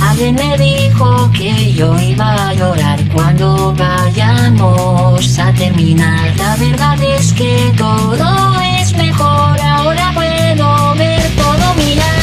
Alguien me dijo que yo iba a llorar cuando vayamos a terminar. La verdad es que todo es mejor, ahora puedo ver todo mi lado.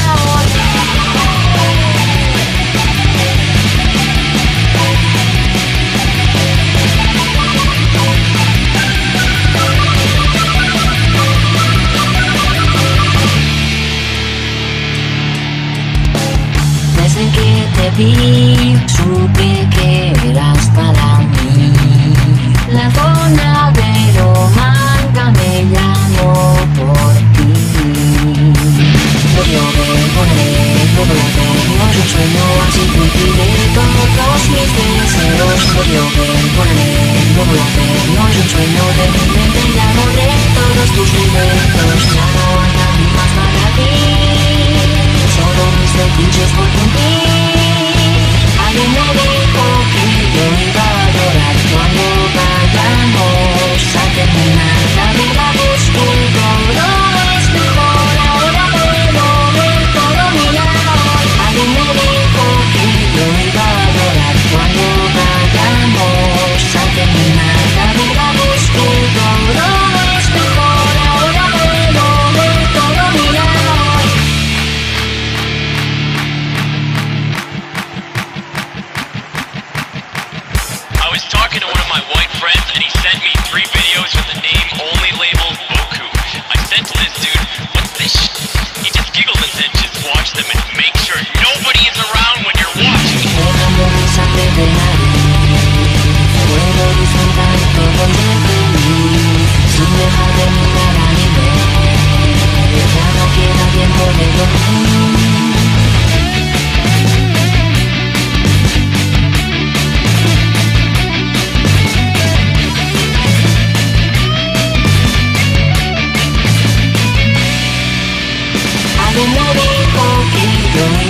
Desde que te vi, supe que eras para mí. La zona de Romanga me llamó por ti. Yo volveré, no es un sueño, así cumpliré todos mis deseos. Yo volveré, no es un sueño, de mi mente ya borré todos tus momentos. Ya no hay nada más para ti, solo mis fetiches por cumplir. Alguien me dijo que yo iba a llorar cuando vayamos a terminar. La verdad es que todo es mejor, ahora puedo ver todo mi lado. Alguien me dijo que yo iba a llorar cuando vayamos a terminar. La verdad es que todo es mejor, ahora puedo ver todo mi lado. I was talking to one of my white friends and he sent me 3 videos with the name only labeled Boku. I sent to this dude, what's this shit? He just giggled and said just watch them and make sure nobody is around when you're watching. Derramo mi sangre de nariz, puedo disfrutar todo de feliz, sin dejar de mirar a mi vez, ya no queda tiempo de dormir. Alguien me dijo que yo